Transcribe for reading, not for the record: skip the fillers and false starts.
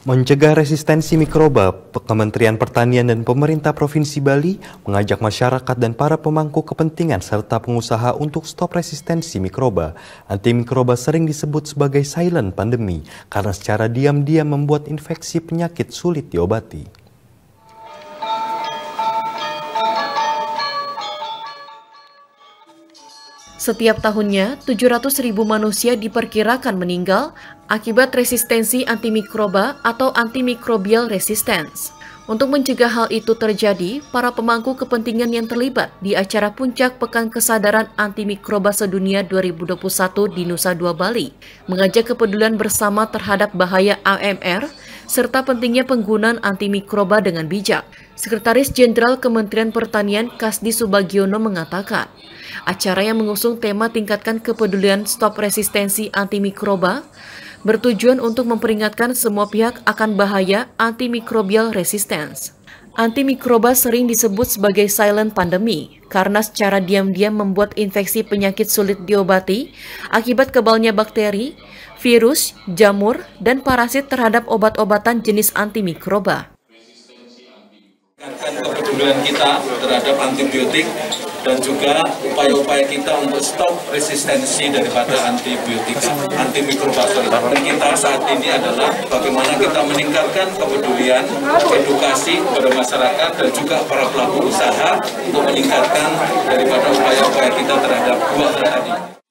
Mencegah resistensi mikroba, Kementerian Pertanian dan pemerintah Provinsi Bali mengajak masyarakat dan para pemangku kepentingan serta pengusaha untuk stop resistensi mikroba. Antimikroba sering disebut sebagai silent pandemi karena secara diam-diam membuat infeksi penyakit sulit diobati. Setiap tahunnya, 700.000 manusia diperkirakan meninggal akibat resistensi antimikroba atau antimicrobial resistance. Untuk mencegah hal itu terjadi, para pemangku kepentingan yang terlibat di acara Puncak Pekan Kesadaran Antimikroba Sedunia 2021 di Nusa Dua Bali mengajak kepedulian bersama terhadap bahaya AMR serta pentingnya penggunaan antimikroba dengan bijak. Sekretaris Jenderal Kementerian Pertanian Kasdi Subagiono mengatakan, acara yang mengusung tema tingkatkan kepedulian stop resistensi antimikroba bertujuan untuk memperingatkan semua pihak akan bahaya antimicrobial resistance. Antimikroba sering disebut sebagai silent pandemi karena secara diam-diam membuat infeksi penyakit sulit diobati akibat kebalnya bakteri, virus, jamur, dan parasit terhadap obat-obatan jenis antimikroba. Kepedulian kita terhadap antibiotik dan juga upaya-upaya kita untuk stop resistensi daripada antimikroba. Dan kita saat ini adalah bagaimana kita meningkatkan kepedulian, edukasi kepada masyarakat dan juga para pelaku usaha untuk meningkatkan daripada upaya-upaya kita terhadap dua hal tadi.